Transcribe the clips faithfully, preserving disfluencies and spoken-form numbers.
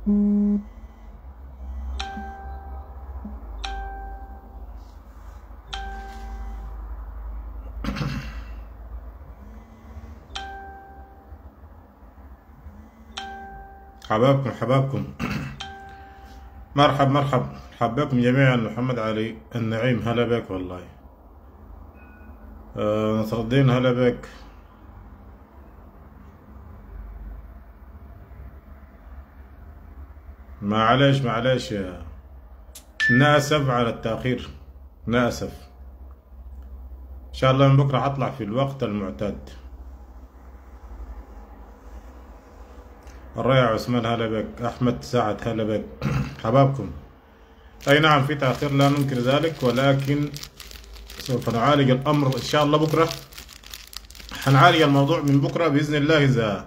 حبابكم حبابكم مرحب مرحب حباكم جميعا. محمد علي النعيم هلا بك والله. آه نصر الدين هلا بك. معلش معلش يا ناسف على التأخير، ناسف. إن شاء الله من بكرة حطلع في الوقت المعتاد. الريع عثمان هلا بك. أحمد سعد هلا بك. حبابكم. أي نعم في تأخير لا ننكر ذلك، ولكن سوف نعالج الأمر إن شاء الله بكرة. حنعالج الموضوع من بكرة بإذن الله. إذا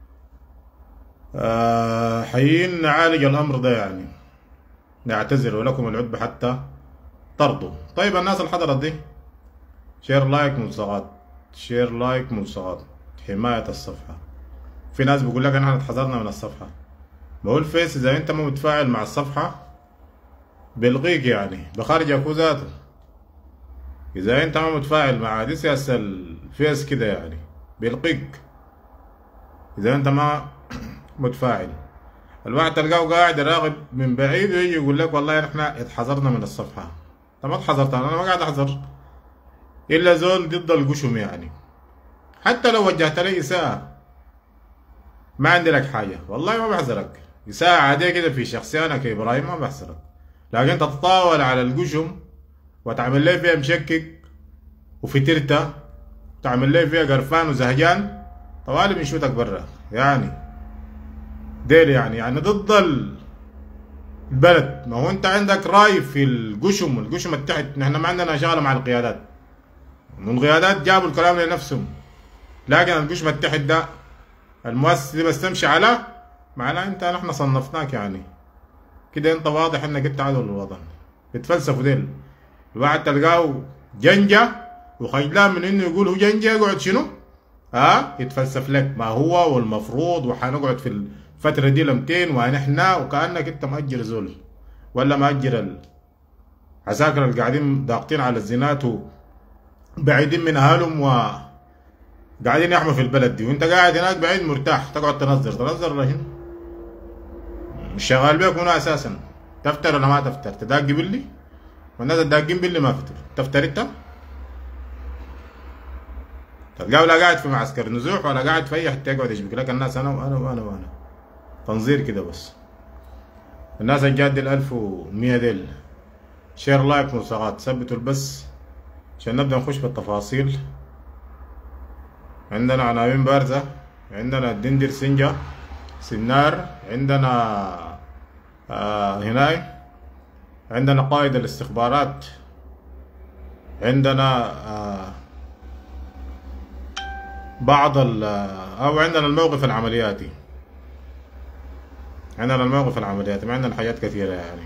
آه حيين نعالج الأمر ده يعني نعتذر ولكم العتب حتى ترضوا. طيب الناس اللي حضرت دي شير لايك ملصقات، شير لايك ملصقات، حماية الصفحة. في ناس بيقول لك احنا اتحذرنا من الصفحة. بقول فيس اذا انت ما متفاعل مع الصفحة بيلغيك، يعني بخارج اكو ذاته. اذا انت ما متفاعل مع دي سياسة الفيس كده يعني بيلقيك اذا انت ما متفاعل. الواحد تلقاه قاعد يراقب من بعيد ويجي يقول لك والله احنا اتحذرنا من الصفحة. انت ما اتحذرت، انا ما قاعد احذر الا زول ضد القشم يعني. حتى لو وجهت لي اساءة ما عندي لك حاجة والله ما بحذرك. إساءة عادية كده في شخصي أنا كإبراهيم ما بحذرك، لكن تتطاول على القشم وتعمل لي فيها مشكك وفترتة وتعمل لي فيها قرفان وزهجان طوالي بنشوتك برا يعني. ديل يعني يعني ضد البلد. ما هو أنت عندك رأي في القشم والقشم التحت. نحن ما عندنا شغلة مع القيادات، والقيادات جابوا الكلام لنفسهم، لكن القشم التحت ده المؤسسة دي بس تمشي على معناه انت نحن صنفناك يعني كده. انت واضح انك انت عدو للوطن. بتفلسفوا ديل. الواحد تلقاه جنجة وخجلان من انه يقول هو جنجة يقعد شنو؟ ها؟ يتفلسف لك ما هو والمفروض وحنقعد في الفترة دي لمتين ونحن، وكأنك انت مأجر زول ولا مأجر العساكر اللي قاعدين ضاغطين على الزنات وبعيدين من اهلهم و قاعدين يحموا في البلد دي، وانت قاعد هناك بعيد مرتاح تقعد تنظر تنظر لهنا. مش شغال بيك هنا اساسا. تفتر ولا ما تفتر؟ تداقي باللي والناس الداقين باللي ما فتر. تفتر انت؟ تلقاه لا قاعد في معسكر نزوح ولا قاعد في اي حته يقعد يشبك لك الناس انا وانا وانا وانا تنظير كده بس. الناس الجاد ال ألف ومية ديل شير لايك ملصقات ثبتوا البث عشان نبدا نخش بالتفاصيل. عندنا عناوين بارزة، عندنا الدندر سنجة سنار، عندنا آه هناي عندنا قائد الاستخبارات، عندنا آه بعض ال او عندنا الموقف العملياتي. عندنا الموقف العملياتي ما عندنا حاجات كثيرة يعني.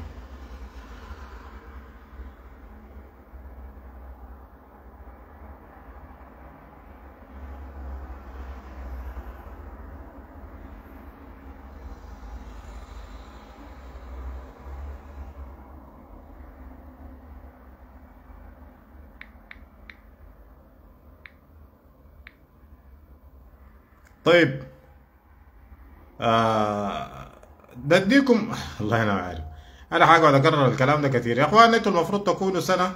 طيب آه بديكم الله انا عارف انا حاقعد اكرر الكلام ده كثير يا اخوان. انتوا المفروض تكونوا سنه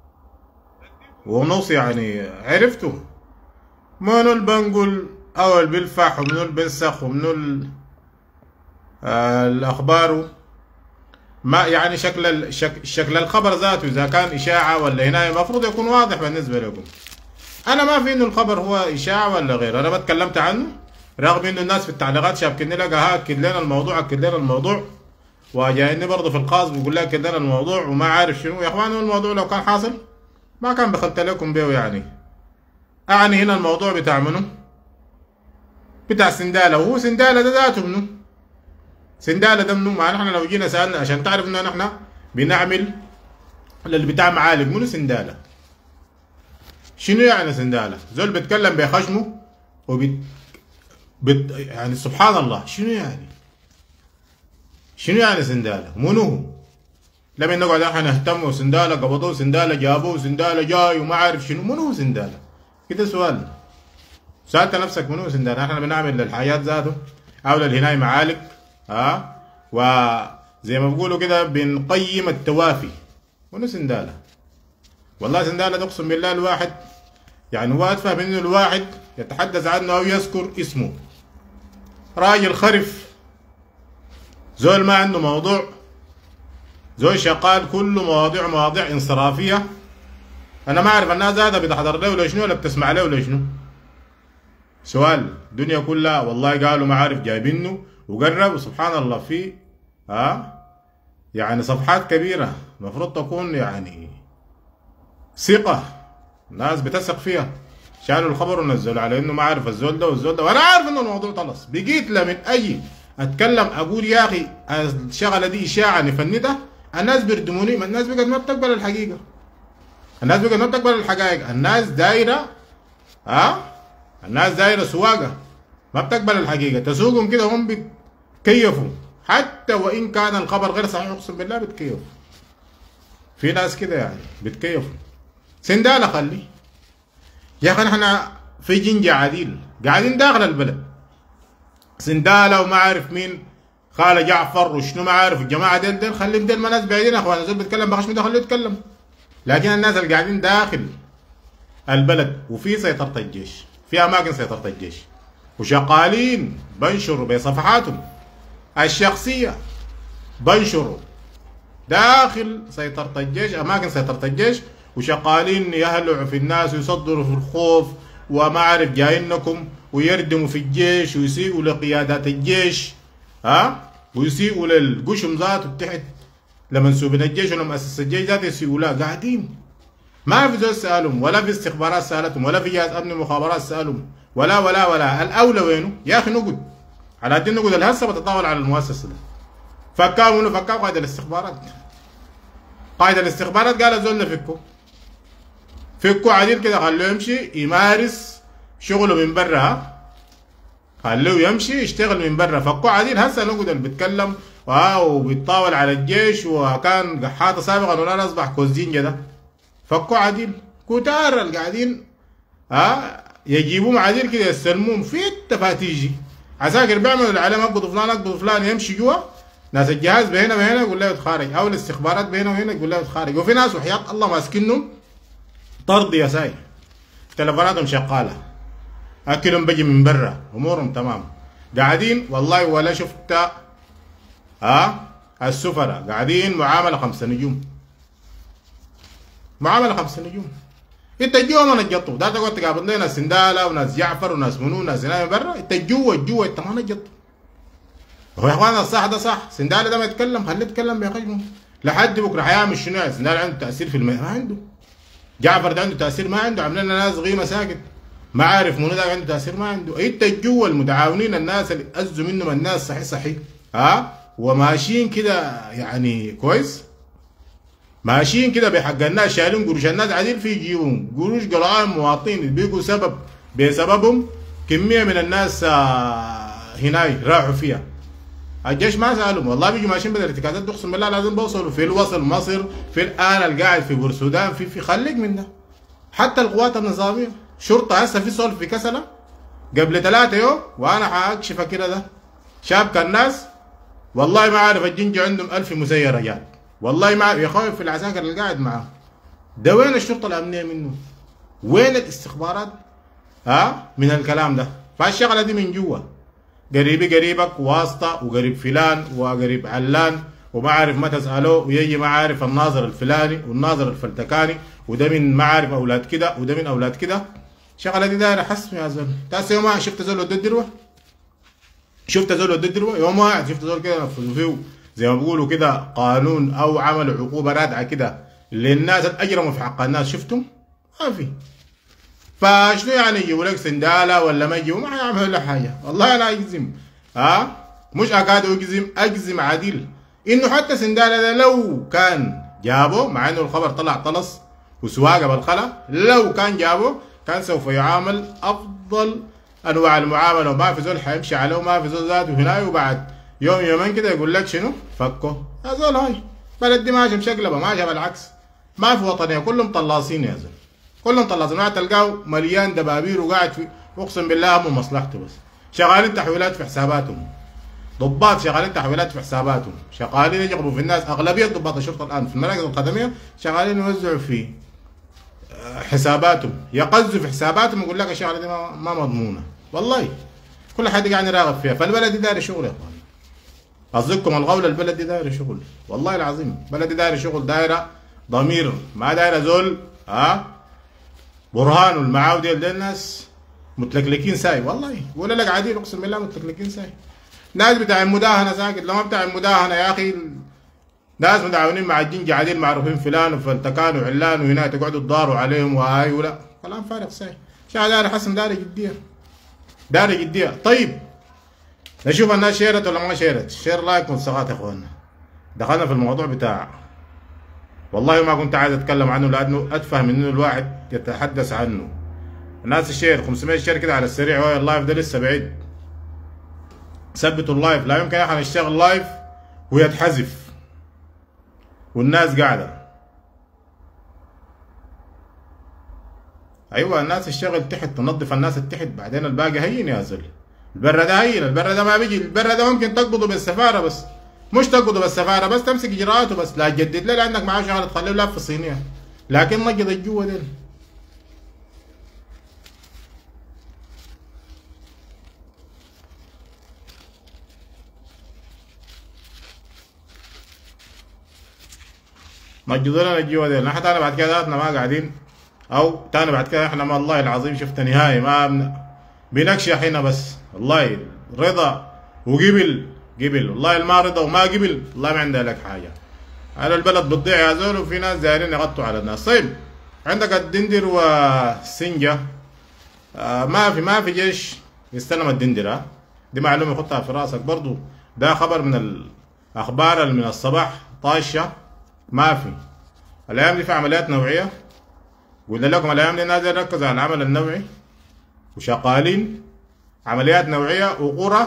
ونص يعني عرفتوا منو البنقول او اللي بيلفح ومنو اللي بينسخ ومنو آه الاخبار ما يعني شكل الشك شكل الخبر ذاته اذا كان اشاعه ولا هنا المفروض يكون واضح بالنسبه لكم. انا ما في انه الخبر هو اشاعه ولا غيره، انا ما اتكلمت عنه رغم انه الناس في التعليقات شابكني لك ها اكد لنا الموضوع اكد لنا الموضوع، وجايني برضه في الخاص بيقول لك اكد لنا الموضوع وما عارف شنو. يا اخوان الموضوع لو كان حاصل ما كان بخلت لكم بيه يعني. اعني هنا الموضوع بتاع منو؟ بتاع سندالة. وهو سندالة ده ذاته منو؟ سندالة ده منو؟ ما نحن لو جينا سالنا عشان تعرف انه نحن بنعمل اللي بتاع معالج منو سندالة؟ شنو يعني سندالة؟ زول بيتكلم بخشمه وبت بت... يعني سبحان الله شنو يعني؟ شنو يعني سندالة؟ منو هو؟ لما نقعد احنا نهتم وسندالة قبضوه سندالة جابوه سندالة جاي وما عارف شنو، منو هو سندالة؟ كده سؤال. سألت نفسك منو سندالة؟ احنا بنعمل للحياة ذاته او للهناي معالق ها وزي ما بيقولوا كده بنقيم التوافي. منو سندالة؟ والله سندالة ده اقسم بالله الواحد يعني هو اتفهم انه الواحد يتحدث عنه او يذكر اسمه. راجل خرف، زول ما عنده موضوع، زول شغال كله مواضيع مواضيع انصرافيه. انا ما اعرف الناس هذا بتحضر له ولا شنو ولا بتسمع له ولا شنو. سؤال الدنيا كلها والله قالوا ما عارف جايبينه وقرب وسبحان الله في ها يعني صفحات كبيره المفروض تكون يعني ثقه الناس بتثق فيها. شالوا الخبر ونزلوا على انه ما عارف الزول ده والزول ده، وانا عارف انه الموضوع خلص. بقيت لمن اجي اتكلم اقول يا اخي الشغله دي اشاعه نفندها، الناس بيردموني. ما الناس بقت ما بتقبل الحقيقه، الناس بقت ما بتقبل الحقائق. الناس دايره ها الناس دايره سواقه ما بتقبل الحقيقه. تسوقهم كده هم بيتكيفوا حتى وان كان الخبر غير صحيح، اقسم بالله بيتكيفوا. في ناس كده يعني بيتكيفوا. سندالة خلي يا اخي احنا في جنجة عديل قاعدين داخل البلد. سندالة وما عارف مين خالة جعفر وشنو ما عارف الجماعة ديل ديل خليهم ديل ما ناس بعيدين يا اخوان. زول بيتكلم بخشم ده خليه يتكلم، لكن الناس اللي قاعدين داخل البلد وفي سيطرة الجيش، في اماكن سيطرة الجيش وشغالين بنشروا بصفحاتهم الشخصية، بنشروا داخل سيطرة الجيش اماكن سيطرة الجيش وشغالين يهلعوا في الناس ويصدروا في الخوف وما عارف جايينكم ويردموا في الجيش ويسيئوا لقيادات الجيش ها ويسيئوا للقشم ذاته تحت لمنسوبين الجيش ولمؤسس الجيش ذاته يسيئوا له. قاعدين ما في زول سالهم ولا في استخبارات سالتهم ولا في جهاز امن مخابرات سالهم ولا ولا ولا. الاولى وينه؟ يا اخي نقعد على قد نقعد الهسه بتطاول على المؤسسه ده. فكاوا منه فكاوا قائد الاستخبارات. قائد الاستخبارات قال الزول فكوا فكوا عديل كده خلوه يمشي يمارس شغله من برا، خلوه يمشي يشتغل من برا. فكوا عديل هسه نقعد اللي بيتكلم وبيتطاول على الجيش وكان قحاطه سابقا والان اصبح كوزينجا ده. فكوا عديل كتار اللي قاعدين ها يجيبوهم عديل كده يستلموهم في التفاتيجي. عساكر بيعملوا اللي عليهم اقبضوا فلان اقبضوا فلان يمشي جوا. ناس الجهاز بهنا وهنا يقول له يتخارج، او الاستخبارات بهنا وهنا يقول له يتخارج. وفي ناس وحياة الله ماسكينهم طرد يا ساي، تلفوناتهم شغاله، اكلهم بيجي من برا، امورهم تمام. قاعدين والله ولا شفت ها السفراء قاعدين معامله خمسه نجوم، معامله خمسه نجوم. انت جوا ما نجطوا ده تقعد تقابل لنا ناس سندالة وناس جعفر وناس منو وناس هنا برا. انت جوا جوا انت ما نجطوا. هو يا اخوانا الصح ده صح، سندالة ده ما يتكلم خليه يتكلم يا خجمه لحد بكره حيعمل شنو. يعني سندالة عنده تاثير في الماء ما عنده، جعفر ده عنده تاثير ما عنده، عاملين لنا ناس غيمه ساكت ما عارف منو ده عنده تاثير ما عنده. انت جوا المتعاونين الناس اللي ازوا منهم الناس صحيح صحيح ها وماشيين كده يعني كويس، ماشيين كده بحق الناس شايلين قروش الناس عادين في جيبهم قروش قرعان مواطنين بيقوا سبب بسببهم كميه من الناس هناي راحوا فيها. الجيش ما سالهم والله بيجوا ماشيين بالارتكازات اقسم بالله لازم بوصلوا في الوصل مصر في الان القاعد في بورسودان في في خليك من ده. حتى القوات النظاميه شرطه هسه في صلب في كسله قبل ثلاثه يوم وانا حاكشفها كده ده شابك الناس والله ما عارف الجنجة عندهم ألف مسيرة جات والله ما عارف يا اخوي في العساكر اللي قاعد معاه ده. وين الشرطه الامنيه منه؟ وين الاستخبارات ها من الكلام ده؟ فالشغله دي من جوا قريبي قريبك واسطه وقريب فلان وقريب علان وما عارف ما تساله ويجي ما عارف الناظر الفلاني والناظر الفلتكاني وده من ما عارف اولاد كده وده من اولاد كده. الشغله دي دايره حسم يا زلمه. تاسع يوم واحد شفت زول ود الدروه، شفت زول ود الدروه يوم واحد شفت زول كده نفذوا فيه زي ما بيقولوا كده قانون او عملوا عقوبه رادعه كده للناس الاجرموا في حق الناس. شفتم؟ ما في. فشنو يعني يجيبوا لك سندالة ولا ما يجيبوا؟ ما حيعملوا له حاجه والله انا اجزم ها مش اكاد اجزم اجزم عديل انه حتى سندالة ده لو كان جابه مع انه الخبر طلع طلس وسواقه بالخلا، لو كان جابه كان سوف يعامل افضل انواع المعامله وما في زول حيمشي عليه وما في زول ذاته هنا وبعد يوم يومين كده يقول لك شنو فكه يا زول. هاي بلد دي ماشي مشقلبه ماشي بالعكس، ما في وطنيه، كلهم طلاصين يا زول، كلهم طلاصين. واحد تلقاه مليان دبابير وقاعد في، اقسم بالله هم مصلحته بس، شغالين تحويلات في حساباتهم، ضباط شغالين تحويلات في حساباتهم، شغالين يجربوا في الناس. اغلبيه ضباط الشرطه الان في المراكز الخدميه شغالين يوزعوا في حساباتهم، يقزوا في حساباتهم، يقول لك الشغله دي ما, ما مضمونه. والله كل حد قاعد يراقب فيها. فالبلد دي داير شغل يا اخوان، قصدكم الغولة البلد دي دايره شغل، والله العظيم البلد دي دايره شغل، دايره ضمير، ما دايره زول ها برهان والمعاو ديل دي الناس متلكلكين ساي. والله ولا لك عديل اقسم بالله متلكلكين ساي. ناس بتاع المداهنه ساكت، لما بتاع المداهنه يا اخي ناس متعاونين مع الجنجة عاديل معروفين فلان وفلتكان وعلان وهنا تقعدوا تضاروا عليهم وهاي ولا كلام فارغ ساي. شايف داري حسن داري جديه، داري جديه. طيب نشوف الناس شيرت ولا ما شيرت. شير لايك ملصقات يا اخوانا. دخلنا في الموضوع بتاع، والله ما كنت عايز اتكلم عنه لانه اتفه من انه الواحد يتحدث عنه. الناس الشير خمسمية شير كده على السريع، وهي اللايف ده لسه بعيد. ثبتوا اللايف، لا يمكن احنا نشتغل لايف ويتحذف والناس قاعده. ايوه الناس تشتغل تحت، تنظف الناس التحت، بعدين الباقي هين يا زول. البر ده هين، البر ده ما بيجي، البر ده ممكن تقبضه بالسفاره بس، مش تقبضه بالسفاره بس، تمسك اجراءاته بس، لا تجدد له لانك معاه شغله تخليه لاف في الصينيه، لكن نقض الجوا ديل. نجدوا لنا الجوا ديل. نحن تاني بعد كده ذاتنا ما قاعدين، او تاني بعد كده احنا ما والله العظيم شفت نهايه ما بنكشح هنا بس. والله رضا وقبل قبل، والله ما رضا وما قبل والله ما عندها لك حاجه. على البلد بتضيع يا زول، وفي ناس دايرين يغطوا على الناس. طيب عندك الدندر والسنجه، آه ما في ما في جيش يستلم الدندره، دي معلومه خدها في راسك برضو. ده خبر من الاخبار اللي من الصباح طاشه. ما في الايام دي في عمليات نوعيه، قلنا لكم الايام دي نازل ركزوا على العمل النوعي وشغالين عمليات نوعيه وقرى.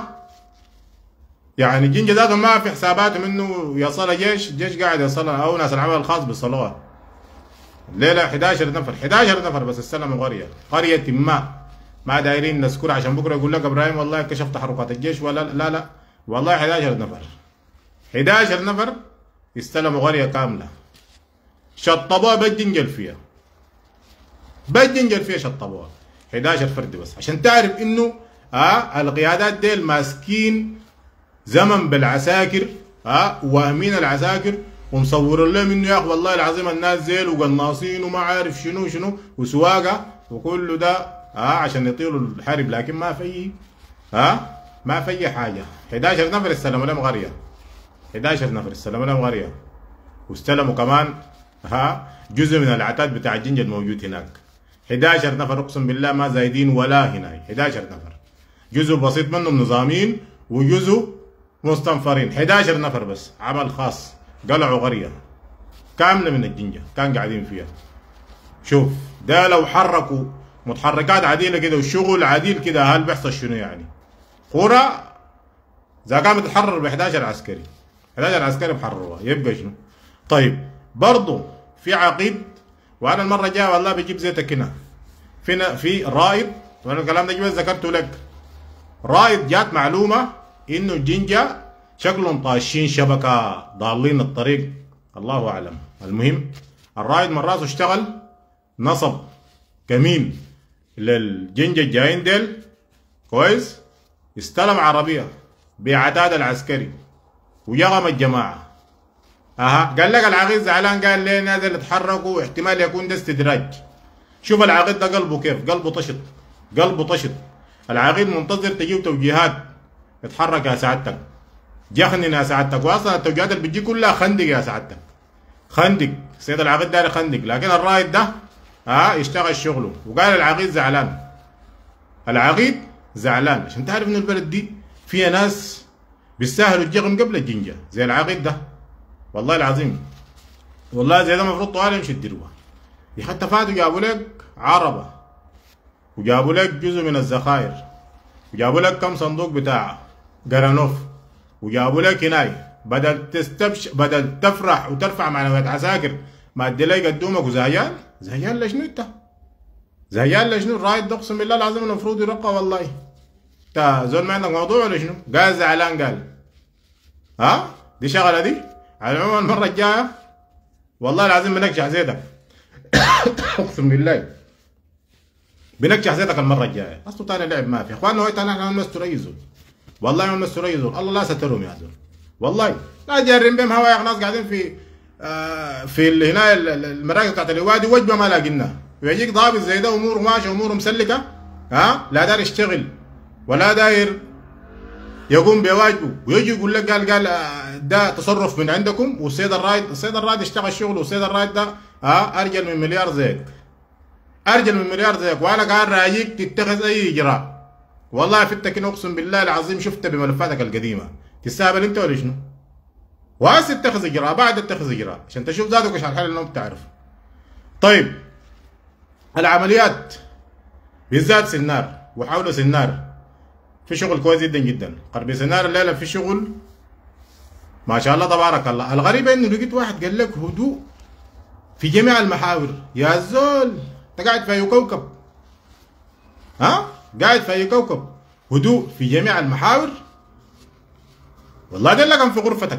يعني جنجة ذاتهم ما في حساباتهم انه يصل جيش، الجيش قاعد يصل او ناس العمل الخاص بيصلوها. الليله حداشر نفر، حداشر نفر بس استلموا قريه، قريه ما ما دايرين نذكر عشان بكره يقول لك ابراهيم والله كشف تحركات الجيش ولا لا لا، والله حداشر نفر، حداشر نفر استلموا قريه كامله، شطبوها بالجنجل فيها، بالجنجل فيها شطبوها حداشر فرد بس، عشان تعرف انه ها آه القيادات ديل ماسكين زمن بالعساكر، ها آه واهمين العساكر ومصورين لهم انه يا اخي والله العظيم الناس زيل وقناصين وما عارف شنو شنو وسواقه وكله ده ها آه عشان يطيروا الحرب، لكن ما في ها آه ما في حاجه. حداشر نفر استلموا لهم قريه، حداشر نفر استلموا لهم قريه، واستلموا كمان ها جزء من العتاد بتاع الجنجة الموجود هناك. حداشر نفر اقسم بالله ما زايدين ولا هنا، حداشر نفر، جزء بسيط منهم نظاميين وجزء مستنفرين، حداشر نفر بس عمل خاص قلعوا قريه كامله من الجنجة كان قاعدين فيها. شوف ده لو حركوا متحركات عديله كده وشغل عديل كده هل بيحصل شنو يعني؟ قرى اذا كانت بتتحرر ب حداشر عسكري، حداشر عسكري بحرروها يبقى شنو؟ طيب برضه في عقيد، وانا المره الجايه والله بجيب زيتك هنا في في رائد، وانا الكلام ده جبت ذكرته لك. رائد جات معلومه انه الجنجة شكلهم طاشين شبكه ضالين الطريق، الله اعلم. المهم الرائد من راسه اشتغل نصب كمين للجنجة الجايين ديل كويس، استلم عربيه بعتاد العسكري ويغم الجماعه. اها قال لك العقيد زعلان، قال ليه نازل اتحركوا واحتمال يكون ده استدراج. شوف العقيد ده قلبه كيف، قلبه طشط، قلبه طشط. العقيد منتظر تجيب توجيهات اتحرك يا سعادتك، جخنن يا سعادتك، واصلا التوجيهات اللي بتجي كلها خندق يا سعادتك، خندق. سيد العقيد داري خندق، لكن الرائد ده ها يشتغل شغله. وقال العقيد زعلان، العقيد زعلان عشان تعرف ان البلد دي فيها ناس بيستاهلوا الجغم قبل الجنجة زي العقيد ده. والله العظيم والله زي ده المفروض طوال يمشي الدروه. يا حتى فاتوا جابوا لك عربه وجابوا لك جزء من الذخائر وجابوا لك كم صندوق بتاع جرانوف وجابوا لك هناي بدل تستبش بدل تفرح وترفع معنويات عساكر ما ادي لي قدومك وزهيان زهيان لشنو انت؟ زهيان لشنو؟ الرايد ده اقسم بالله العظيم المفروض يرقى والله. انت زول ما عندك موضوع ولا شنو؟ قال زعلان قال ها؟ دي شغله دي؟ على العموم المره الجايه والله العظيم بنكشح زيتك اقسم بالله بنكشح زيتك المره الجايه. اصله تاني لعب ما في يا اخواننا. هو تاني احنا نمستوا اي زول والله نمستوا اي زول. الله لا سترهم يا زول والله. لا جارين بهم هوا يا ناس قاعدين في آه في هنا المراكز بتاعت الوادي وجبه ما لاقيناها ويجيك ضابط زي ده اموره ماشيه اموره مسلكه ها لا داير يشتغل ولا داير يقوم بواجبه ويجي يقول لك قال قال ده تصرف من عندكم والسيد الرايد السيد الرايد اشتغل شغل والسيد الرايد ده ها ارجل من مليار زيك ارجل من مليار زيك وانا قاعد رايك تتخذ اي اجراء. والله فتك اقسم بالله العظيم شفت بملفاتك القديمه تستهبل انت ولا شنو؟ وهسه اتخذ اجراء بعد اتخذ اجراء عشان تشوف ذاتك عشان الحل انهم بتعرف. طيب العمليات بالذات سنار وحول سنار في شغل كويس جدا جدا. قرب سنار الليله في شغل ما شاء الله تبارك الله. الغريب انه لقيت واحد قال لك هدوء في جميع المحاور. يا زول انت قاعد في اي كوكب؟ ها؟ قاعد في اي كوكب؟ هدوء في جميع المحاور؟ والله ده لك في غرفتك.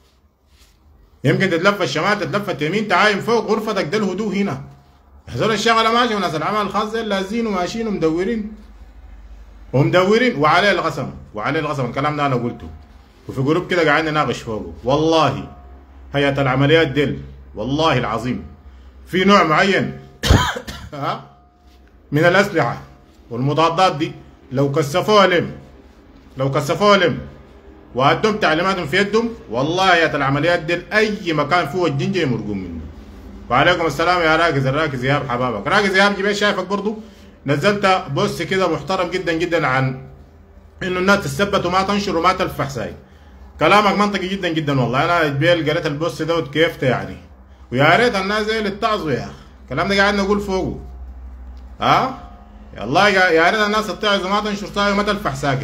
يمكن تتلفت الشمال تتلفت يمين تعايم فوق غرفتك ده الهدوء هنا. هذول الشغله ماشيه وناس العمل الخاص لازين وماشيين ومدورين ومدورين وعليه القسم وعليه القسم الكلام ده انا قلته وفي جروب كده قاعدين نناقش فوقه. والله هيئه العمليات ديل والله العظيم في نوع معين ها من الاسلحه والمضادات دي لو كثفوها لم لو كثفوها لم وادهم تعليماتهم في يدهم والله هيئه العمليات ديل اي مكان فيه الجنجه يمرقون منه. وعليكم السلام يا راكز الراكز ايهاب حبابك. راكز ايهاب جبال شايفك برضو نزلت بوست كده محترم جدا جدا عن انه الناس تثبت وما تنشر وما تلفح ساي. كلامك منطقي جدا جدا والله. انا جبال قريت البوست ده وكيفته يعني ويا ريت الناس زي اللي اتعظوا يا اخي. الكلام ده قاعد نقول فوقه ها يا الله يا ريت الناس تتعظ وما تنشر ساي وما تلفح ساكت.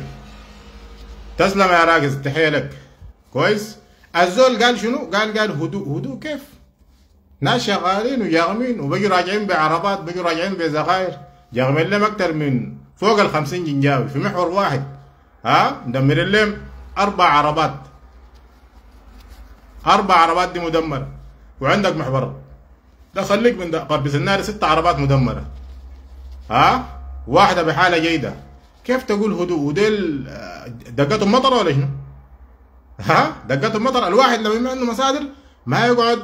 تسلم يا راكز تحيه لك كويس. الزول قال شنو؟ قال قال هدوء. هدوء كيف؟ ناس شغالين وجاغمين وبيجوا راجعين بعربات بيجوا راجعين بزغاير جاغمين لهم اكثر من فوق ال خمسين جنجاوي في محور واحد ها مدمرين لهم اربع عربات اربع عربات دي مدمره وعندك محور ده خليك من ده قرب سناري ست عربات مدمره ها واحده بحاله جيده. كيف تقول هدوء؟ وديل دقتهم مطر ولا شنو؟ ها دقتهم مطر. الواحد لو ما عنده مصادر ما يقعد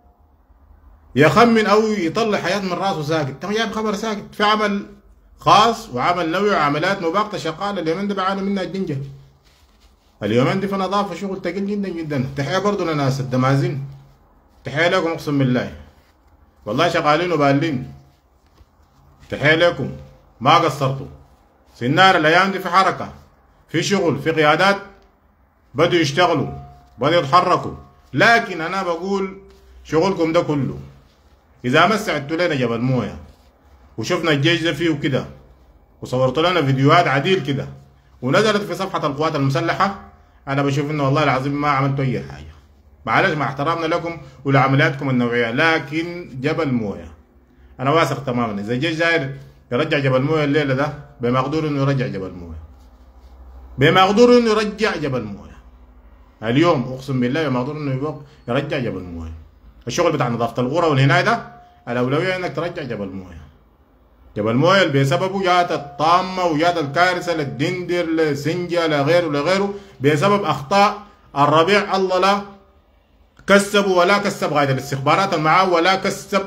يخمن او يطلع حياه من راسه ساكت. انت جايب خبر ساكت في عمل خاص وعمل نوعي وعمليات مباغته شغاله. اليومين دي بعانوا منها الجنجه. اليومين دي في نظافه شغل ثقيل جدا جدا. تحيه برضه لناس الدمازين تحيه لكم اقسم بالله والله شغالين وبالين. تحيه لكم ما قصرتوا. سنار الايام دي في حركه في شغل في قيادات بدوا يشتغلوا بدوا يتحركوا. لكن انا بقول شغلكم ده كله اذا ما استعدتوا لنا جبل مويه وشفنا الجيش ده فيه كده وصورت لنا فيديوهات عديل كده ونزلت في صفحه القوات المسلحه انا بشوف انه والله العظيم ما عملتوا اي حاجه. معلش مع احترامنا لكم ولعملياتكم النوعيه لكن جبل مويه انا واثق تماما اذا الجيش داير يرجع جبل مويه الليله ده بمقدور انه يرجع جبل مويه بمقدور انه يرجع جبل مويه اليوم اقسم بالله بمقدور انه يرجع جبل مويه. الشغل بتاع نظافه الغرة والهنايه ده الاولويه انك ترجع جبل مويه. جبل مويه اللي بسببه جات الطامه وجات الكارثه للدندر لسنجا لغيره لغيره بسبب اخطاء الربيع. الله لا كسبوا ولا كسب غايه الاستخبارات معاه ولا كسب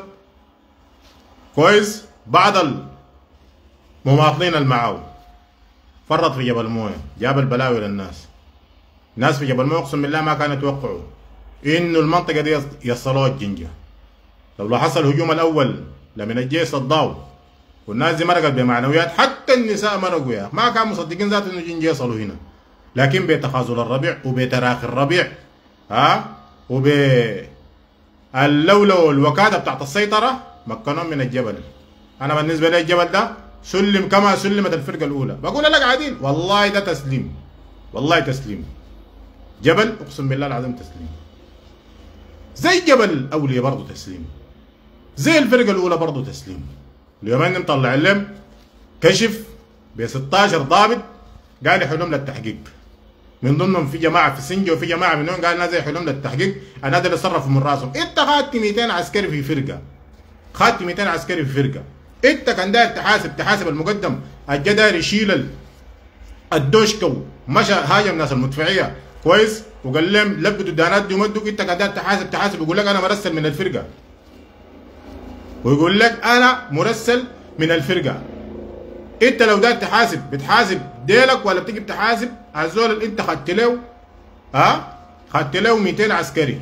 كويس بعض المماطلين المعاه. فرط في جبل مويه جاب البلاوي للناس. الناس في جبل مويه اقسم بالله ما كانوا يتوقعوا انه المنطقه دي يصلوها الجنجه. لو حصل الهجوم الاول لمن الجيش صداوا والناس دي مرقت بمعنويات حتى النساء مرقوا يا ما كانوا مصدقين ذات انه الجنجه يصلوا هنا. لكن بتخاذل الربيع وبتراخي الربيع ها وب اللولو والوكاده بتاعت السيطره مكنهم من الجبل. انا بالنسبه لي الجبل ده سلم كما سلمت الفرقه الاولى. بقول لك عديل والله ده تسليم والله تسليم جبل اقسم بالله العظيم تسليم، زي جبل الاولياء برضه تسليم، زي الفرقه الاولى برضه تسليم. اليومين مطلع لهم كشف ب ستاشر ضابط قال يحلهم للتحقيق، من ضمنهم في جماعه في سنجه وفي جماعه منهم قال نازل يحلهم للتحقيق، انا هذا اللي صرفوا من راسهم. انت خدت مئتين عسكري في فرقه، خدت مئتين عسكري في فرقه، انت كان داير تحاسب تحاسب المقدم الجا داير يشيل الدوشكو مشى هاجم ناس المدفعيه كويس وقال لهم لبدوا الدانات دي ومدوا، انت كان داير تحاسب تحاسب يقول لك انا مرسل من الفرقه، ويقول لك انا مرسل من الفرقه. انت لو داير تحاسب بتحاسب ديلك ولا بتيجي بتحاسب الزول اللي انت خدت له ها خدت له مئتين عسكري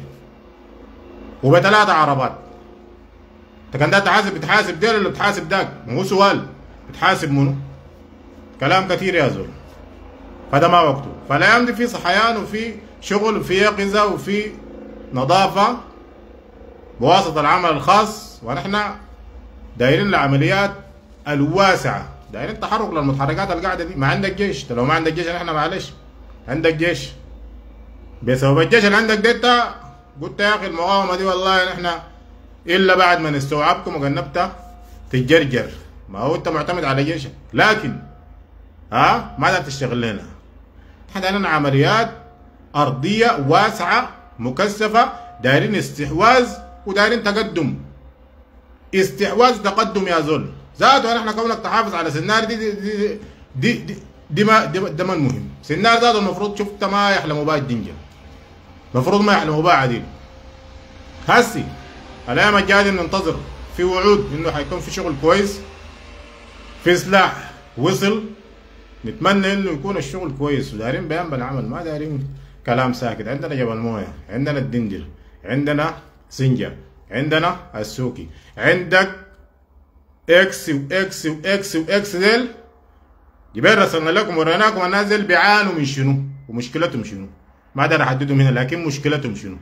وبثلاثه عربات. انت كان داير تحاسب بتحاسب ديل ولا بتحاسب داك؟ ما هو سؤال، بتحاسب منو؟ كلام كثير يا زول، هذا ما وقته. فالايام دي في صحيان وفي شغل وفي يقظه وفي نظافه بواسطه العمل الخاص، ونحن دايرين العمليات الواسعه، دايرين تحرك للمتحركات القاعده دي. ما عندك جيش، انت لو ما عندك جيش نحن معلش عندك جيش، بسبب الجيش اللي عندك ده انت قلت يا اخي المقاومه دي والله نحن الا بعد ما نستوعبكم وجنبتها تتجرجر. ما هو انت معتمد على جيشك، لكن ها ما تقدر تشتغل لنا. احنا عندنا عمليات ارضيه واسعه مكثفه، دايرين استحواذ ودايرين تقدم. استحواذ تقدم يا زول ذاته. نحن كونك تحافظ على سنار دي دي دي دي, دي, دي ما دي ده ما المهم. سنار ذاته المفروض شفت ما يحلموا بها الدنجه، المفروض ما يحلموا بها عديل. هسي الايام الجايه ننتظر في وعود انه حيكون في شغل كويس، في سلاح وصل، نتمنى انه يكون الشغل كويس ودايرين بيان بالعمل، ما دايرين كلام ساكت. عندنا جبل مويه، عندنا الدندر، عندنا سنجة، عندنا السوكي، عندك اكس واكس واكس واكس ديل. جبال رسلنا لكم وريناكم الناس ديل بيعانوا من شنو ومشكلتهم شنو، ما اقدر احددهم هنا لكن مشكلتهم شنو.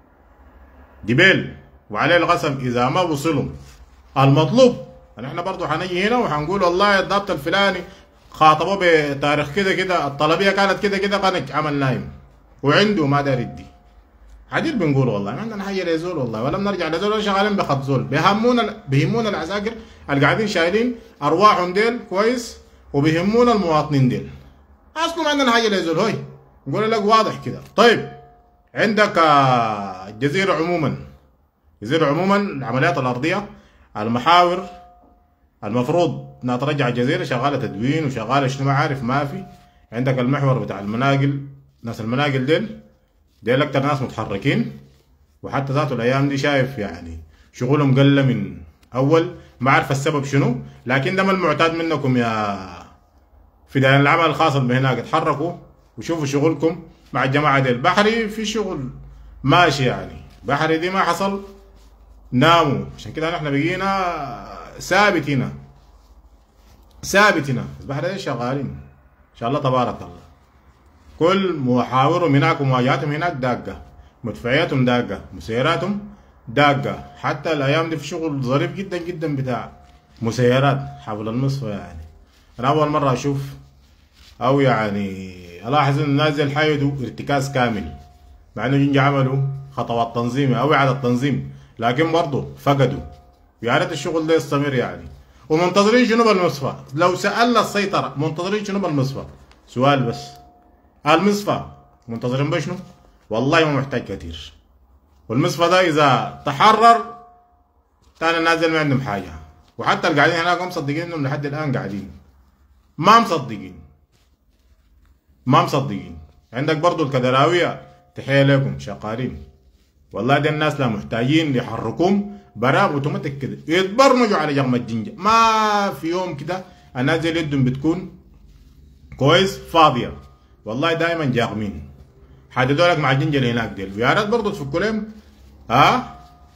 جبال وعليه القسم اذا ما وصلوا المطلوب نحن برضه حنجي هنا وحنقول والله الضابط الفلاني خاطبوه بتاريخ كده كده، الطلبيه كانت كده كده، كان عمل نايم وعنده ما دار يدي. عديل بنقول والله ما عندنا حاجه لزول والله، ولا بنرجع لزول ولا شغالين بخط زول. بيهمونا بيهمونا العساكر اللي قاعدين شايلين ارواحهم ديل كويس، وبيهمونا المواطنين ديل. اصلا ما عندنا حاجه لزول. هوي نقول لك واضح كده. طيب عندك الجزيره عموما، الجزيره عموما العمليات الارضيه المحاور المفروض انها ترجع الجزيره شغاله تدوين وشغاله شنو ما عارف ما في. عندك المحور بتاع المناقل، ناس المناقل ديل ديل اكتر ناس متحركين، وحتى ذاته الايام دي شايف يعني شغلهم قل من اول، ما عارف السبب شنو، لكن ده ما المعتاد منكم يا فدان العمل الخاص اللي هناك. اتحركوا وشوفوا شغلكم مع الجماعه ديل. بحري في شغل ماشي يعني، بحري دي ما حصل ناموا، عشان كده نحن بقينا ثابت هنا ثابت هنا. البحر دي شغالين ان شاء الله تبارك الله. كل محاورهم هناك ومواجهاتهم هناك داقه، مدفعياتهم داقه، مسيراتهم داقه. حتى الايام دي في شغل ظريف جدا جدا بتاع مسيرات حول المصفى. يعني انا اول مره اشوف او يعني الاحظ ان الناس دي حيدوا ارتكاز كامل، مع انه جنجي عملوا خطوات تنظيميه او اعاده تنظيم، لكن برضه فقدوا. يا ريت الشغل ده يستمر يعني. ومنتظرين جنوب المصفى. لو سالنا السيطره منتظرين جنوب المصفى، سؤال بس، المصفى منتظرين بشنو؟ والله ما محتاج كتير. والمصفى ده اذا تحرر تاني نازل ما عندهم حاجه. وحتى القاعدين هناك ما مصدقين انهم لحد الان قاعدين، ما مصدقين ما مصدقين. عندك برضه الكدراويه، تحيه لكم شغالين والله. دي الناس لا محتاجين يحركوهم براب اوتوماتيك كده يتبرمجوا على جغم الجنجة. ما في يوم كده الناس دي يدهم بتكون كويس فاضيه والله، دائما جاغمين. حددوا لك مع الجنجة اللي هناك ديل. ويا ريت برضه تفكوا لهم ها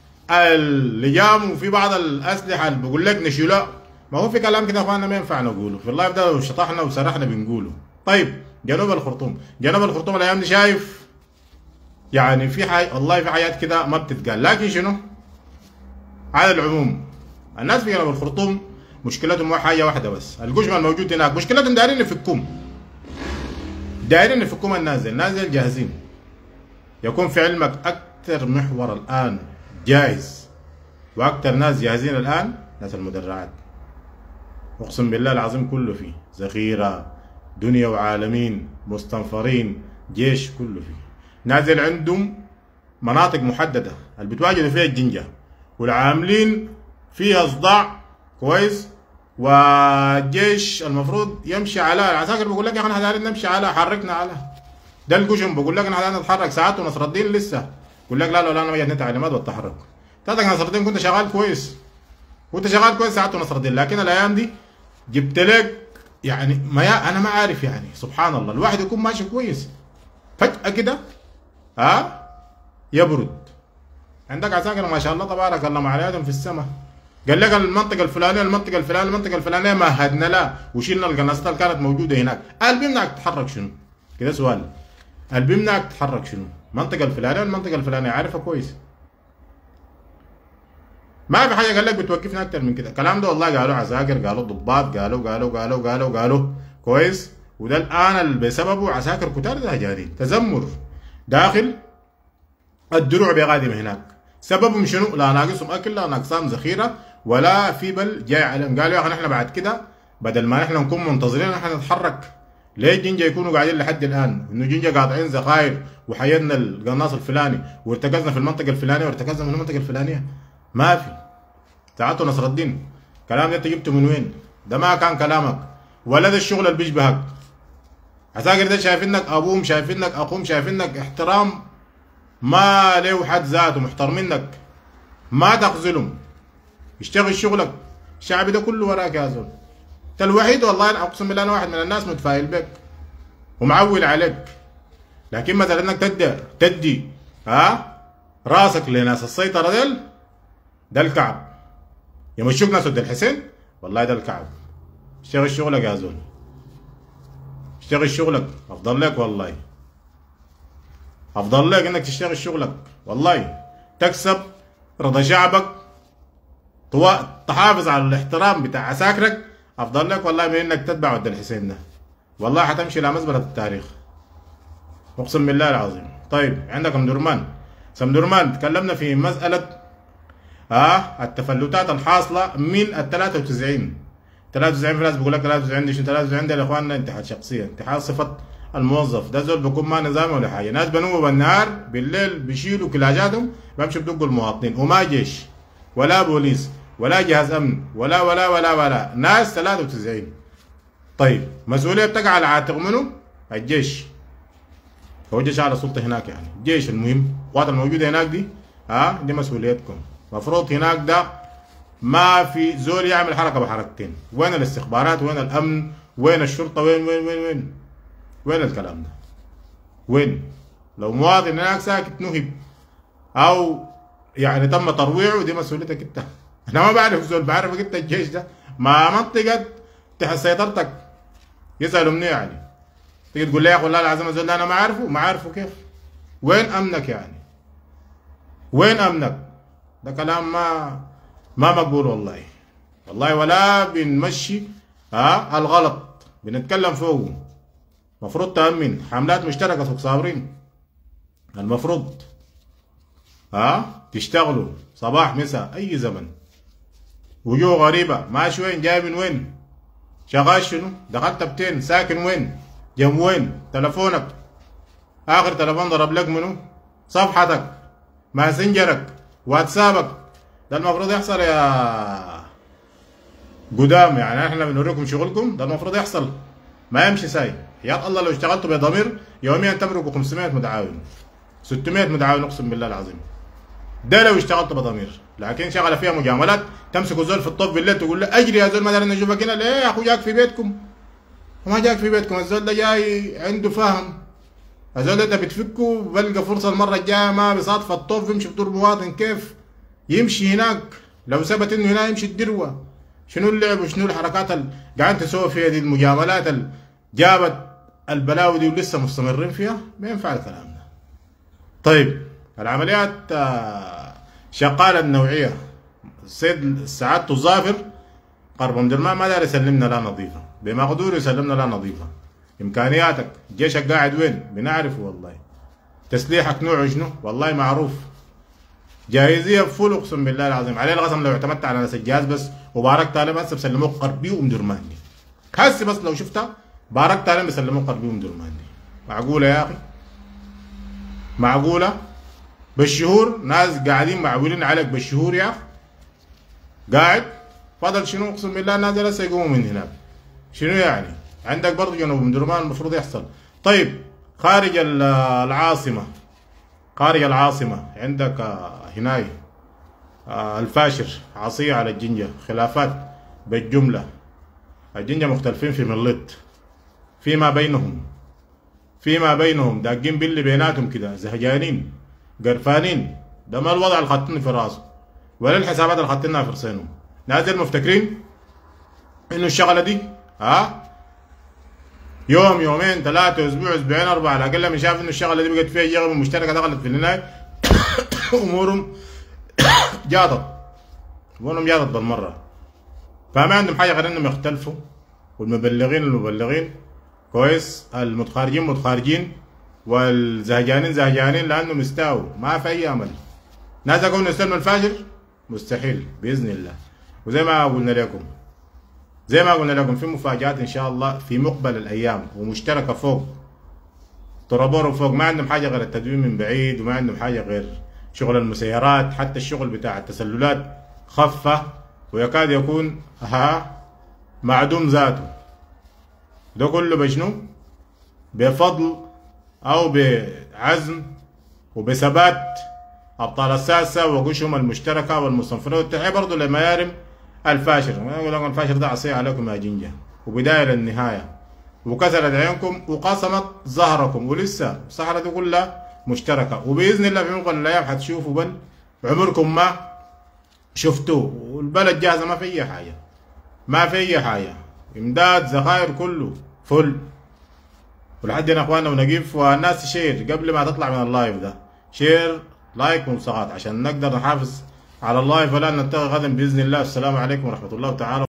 اللجام وفي بعض الاسلحه اللي بقول لك نشيلها. ما هو في كلام كده اخواننا ما ينفع نقوله في اللايف ده، لو شطحنا وسرحنا بنقوله. طيب جنوب الخرطوم، جنوب الخرطوم الايام دي شايف يعني في حاجة والله في حاجات كده ما بتتقال، لكن شنو؟ على العموم الناس في جنوب الخرطوم مشكلتهم حاجة واحدة بس، القشمة الموجود هناك مشكلتهم دايرين يفكوهم. دايرين يفكوهم الناس دي، الناس دي جاهزين. يكون في علمك اكثر محور الان جاهز واكثر ناس جاهزين الان ناس المدرعات. اقسم بالله العظيم كله فيه ذخيره، دنيا وعالمين، مستنفرين، جيش، كله فيه. نازل عندهم مناطق محدده اللي بتواجدوا فيها الجنجه والعاملين فيها صداع كويس، والجيش المفروض يمشي على العساكر بيقول لك يا اخي احنا دايرين نمشي على حركنا على ده القشم، بقول لك احنا دايرين نتحرك ساعات ونصر الدين لسه يقول لك لا لا لا انا ما جاتني تعليمات والتحرك. تاتك نصر الدين كنت شغال كويس كنت شغال كويس ساعات ونصر الدين، لكن الايام دي جبت لك يعني ما يا انا ما عارف يعني سبحان الله الواحد يكون ماشي كويس فجأة كده ها يبرد. عندك عساكر ما شاء الله تبارك الله معلياتهم في السماء، قال لك المنطقة الفلانية المنطقة الفلانية المنطقة الفلانية مهدنا لا وشيلنا القناصات اللي كانت موجودة هناك. قال بيمنعك تتحرك شنو؟ كده سؤال. قال بيمنعك تتحرك شنو؟ المنطقة الفلانية المنطقة الفلانية عارفها كويس. ما في حاجة قال لك بتوقفنا أكتر من كده، الكلام ده والله قالوا عساكر، قالوا ضباط، قالوا قالوا قالوا قالوا قالوا كويس، وده الآن اللي بسببه عساكر كتار ده جارين تذمر داخل الدروع بغادم هناك. سببهم شنو؟ لا ناقصهم اكل، لا ناقصهم ذخيره، ولا في بل جاي عليهم. قالوا يا اخي نحن بعد كده بدل ما نحن نكون منتظرين نحن نتحرك. ليه الجنجه يكونوا قاعدين لحد الان؟ انه جنجه قاطعين ذخاير وحيدنا القناص الفلاني وارتكزنا في المنطقه الفلانيه وارتكزنا في المنطقه الفلانيه. ما في. ساعته نصر الدين كلام ده انت جبته من وين؟ ده ما كان كلامك ولا ده الشغل اللي بيشبهك. عساكر ده شايفينك ابوهم، شايفينك اخوهم، شايفينك احترام ما له حد ذاته، محترمينك ما تخذلهم. اشتغل شغلك، الشعب ده كله وراك يا زول. انت الوحيد والله انا اقسم بالله انا واحد من الناس متفائل بك ومعول عليك، لكن مثلا انك تدي تدي ها راسك لناس السيطره ديل، ده الكعب. يمشوك ناس ود الحسين والله ده الكعب. اشتغل شغلك يا زول، اشتغل شغلك افضل لك والله، افضل لك انك تشتغل شغلك والله، تكسب رضا شعبك، تحافظ على الاحترام بتاع عساكرك، افضل لك والله من انك تتبع ود الحسين ده. والله حتمشي الى مزبله التاريخ اقسم بالله العظيم. طيب عندك ام درمان، سم درمان تكلمنا في مساله ها آه التفلتات الحاصله من ال ثلاثة وتسعين. ثلاثة وتسعين في ناس بيقول لك ثلاثة وتسعين دي شنو؟ ثلاثة وتسعين ده يا اخواننا انتحال شخصيه، انتحال صفه الموظف. ده زول بيكون ما نظامي ولا حاجه، ناس بنوموا بالنهار بالليل بيشيلوا كلاجاتهم بيمشوا بدقوا المواطنين، وما جيش ولا بوليس ولا جهاز امن ولا ولا ولا ولا ناس ثلاثة وتسعين. طيب مسؤوليه بتقع على عاتق منو؟ الجيش. هو الجيش على سلطه هناك يعني، الجيش المهم القوات الموجوده هناك دي ها آه دي مسؤوليتكم. المفروض هناك ده ما في زول يعمل حركه بحركتين. وين الاستخبارات؟ وين الامن؟ وين الشرطه؟ وين وين وين وين؟ وين الكلام ده؟ وين؟ لو مواطن هناك ساكت نهب او يعني تم ترويعه دي مسؤوليتك انت. انا ما بعرف زول، بعرفك انت الجيش ده ما منطقه تحت سيطرتك. يسالوا مني يعني تيجي تقول لي يا اخي والله العظيم الزول ده انا ما عارفه، ما عارفه كيف؟ وين امنك يعني؟ وين امنك؟ ده كلام ما ما مقبول والله والله، ولا بنمشي ها الغلط بنتكلم فوقه. المفروض تأمن حملات مشتركة سوق صابرين، المفروض ها تشتغلوا صباح مساء أي زمن. وجوه غريبة ماشي وين؟ جاي من وين؟ شغال شنو؟ دخلت بتين؟ ساكن وين؟ جم وين؟ تلفونك آخر تلفون ضرب لك منو؟ صفحتك، ماسنجرك، واتسابك. ده المفروض يحصل يا قدام يعني، احنا بنوريكم شغلكم، ده المفروض يحصل ما يمشي ساي. يا الله لو اشتغلتوا بضمير يوميا تمرقوا خمسمية متعاون ستمية متعاون اقسم بالله العظيم. ده لو اشتغلتوا بضمير، لكن شغله فيها مجاملات. تمسكوا زول في الطب بالليل تقول له اجري يا زول ما دارين نشوفك هنا. ليه يا اخو جاك في بيتكم؟ وما جاك في بيتكم، الزول ده جاي عنده فهم. الزول ده انت بتفكه بلقى فرصه المره الجايه ما بيصادف الطب يمشي بدور مواطن كيف؟ يمشي هناك لو ثبت انه هنا يمشي الدروه. شنو اللعب وشنو الحركات اللي قاعد تسوي فيها دي؟ المجاملات اللي جابت البلاوي دي ولسه مستمرين فيها، ما ينفع الكلام ده. طيب العمليات شغاله النوعيه. السيد سعادته الظافر قرب ام درمان ما دار يسلمنا لا نظيفه، بمقدور يسلمنا لا نظيفه. امكانياتك جيشك قاعد وين؟ بنعرفه والله. تسليحك نوعه شنو؟ والله معروف. جاهزيه فول اقسم بالله العظيم، عليه القسم لو اعتمدت على ناس الجهاز بس وباركت عليهم هسه بسلموك قربي ومدرماني. هسه بس لو شفتها باركت عليهم بسلموك قربي ومدرماني. معقوله يا اخي؟ معقوله؟ بالشهور ناس قاعدين معولين عليك بالشهور يا اخي. قاعد فضل شنو اقسم بالله الناس لسه يقوموا من هناك. شنو يعني؟ عندك برضه جنوب ام درمان المفروض يحصل. طيب خارج العاصمه، خارج العاصمه عندك هناي الفاشر عصيه على الجنجه، خلافات بالجمله. الجنجه مختلفين في ملط، فيما بينهم فيما بينهم داقين باللي بيناتهم كده، زهجانين قرفانين. ده ما الوضع اللي خاطينه في راسه ولا الحسابات اللي خاطينها في رسينهم. نازل مفتكرين انه الشغله دي ها يوم يومين ثلاثه اسبوع اسبوعين اربعه على الاقل من شاف انه الشغله دي بقت فيها جغم مشتركه دخلت في النهايه امورهم جاطت، امورهم جاطت بالمره. فما عندهم حاجه غير انهم يختلفوا، والمبلغين المبلغين كويس، المتخارجين متخارجين، والزهجانين زهجانين لانهم استاوا ما في اي امل. ناس يكونوا يستلموا الفاجر مستحيل باذن الله. وزي ما قلنا لكم زي ما قلنا لكم في مفاجآت ان شاء الله في مقبل الايام ومشتركه فوق طرابور فوق. ما عندهم حاجه غير التدوين من بعيد، وما عندهم حاجه غير شغل المسيرات. حتى الشغل بتاع التسللات خفه ويكاد يكون ها معدوم ذاته. ده كله بشنو؟ بفضل او بعزم وبثبات ابطال الساسه وقشهم المشتركه والمصنفرين، والتحيه برضه لميارم الفاشر. يقول لكم الفاشر ده عصيه عليكم يا جنجه وبدايه للنهايه، وكسرت عينكم وقصمت ظهركم، ولسه الصحراء دي كلها مشتركه. وباذن الله في مقبل الايام حتشوفوا بل عمركم ما شفتوه. والبلد جاهزه ما في اي حاجه، ما في اي حاجه، امداد ذخائر كله فل. ولحد هنا اخواننا ونقيف. والناس شير قبل ما تطلع من اللايف ده، شير لايك ومساقات عشان نقدر نحافظ على اللايف ولا نلتقي غدا باذن الله. السلام عليكم ورحمه الله تعالى.